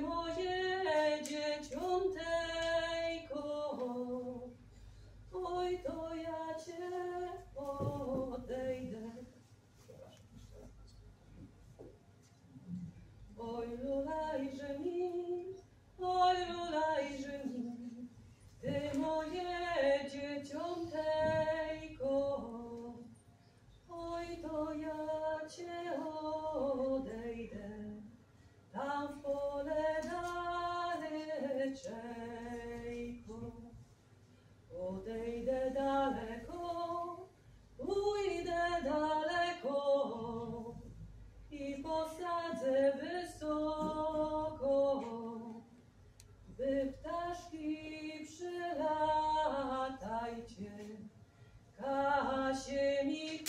moje dzieciątejko, oj, to ja cię odejdę. Oj, lulajże mi, ty moje dzieciątejko, oj, to ja cię odejdę, tam w pole daleczejko. Odejdę daleko, pójdę daleko i posadzę wysoko, wy ptaszki przylatajcie, Kasie mi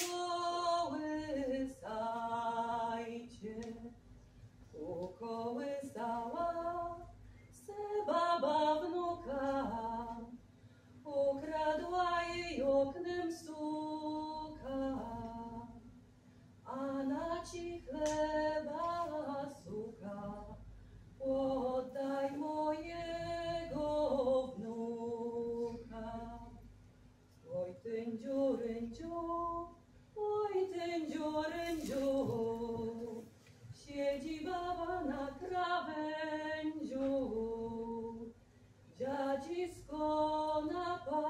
kołysajcie. Ukołysała se baba wnuka, ukradła jej oknem suka, a na ci chleba suka, oddaj mojego wnuka. Oj, tędziu, rędziu, oj, tędziu, rędziu, siedzi baba na krawędziu, dziadzisko na